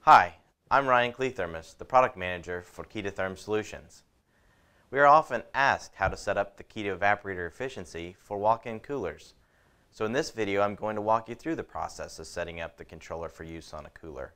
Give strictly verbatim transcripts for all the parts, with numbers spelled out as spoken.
Hi, I'm Ryan Kliethermes, the Product Manager for K E two Therm Solutions. We are often asked how to set up the K E two Evaporator Efficiency for walk-in coolers. So in this video, I'm going to walk you through the process of setting up the controller for use on a cooler.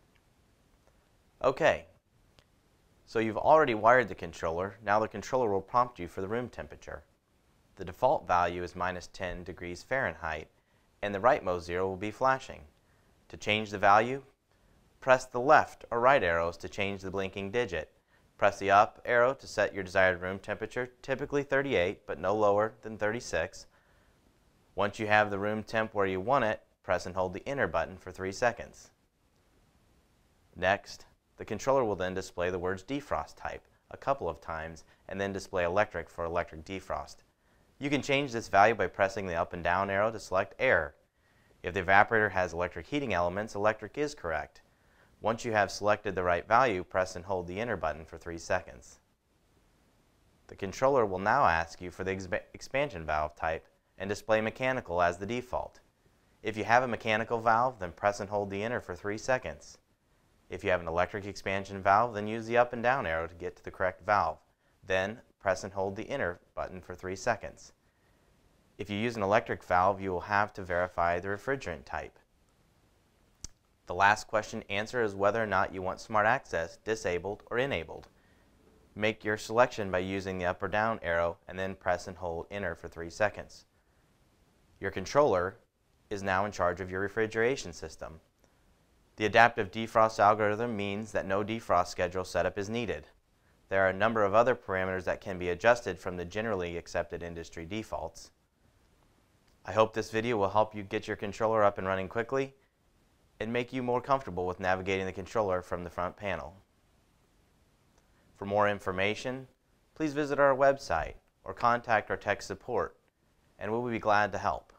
Okay, so you've already wired the controller. Now the controller will prompt you for the room temperature. The default value is minus ten degrees Fahrenheit, and the rightmost zero will be flashing. To change the value, press the left or right arrows to change the blinking digit. Press the up arrow to set your desired room temperature, typically thirty-eight, but no lower than thirty-six. Once you have the room temp where you want it, press and hold the enter button for three seconds. Next, the controller will then display the words Defrost Type a couple of times and then display electric for electric defrost. You can change this value by pressing the up and down arrow to select air. If the evaporator has electric heating elements, electric is correct. Once you have selected the right value, press and hold the enter button for three seconds. The controller will now ask you for the exp expansion valve type and display mechanical as the default. If you have a mechanical valve, then press and hold the enter for three seconds. If you have an electric expansion valve, then use the up and down arrow to get to the correct valve. Then press and hold the enter button for three seconds. If you use an electric valve, you will have to verify the refrigerant type. The last question answer is whether or not you want smart access disabled or enabled. Make your selection by using the up or down arrow and then press and hold enter for three seconds. Your controller is now in charge of your refrigeration system. The adaptive defrost algorithm means that no defrost schedule setup is needed. There are a number of other parameters that can be adjusted from the generally accepted industry defaults. I hope this video will help you get your controller up and running quickly and make you more comfortable with navigating the controller from the front panel. For more information, please visit our website or contact our tech support, and we'll be glad to help.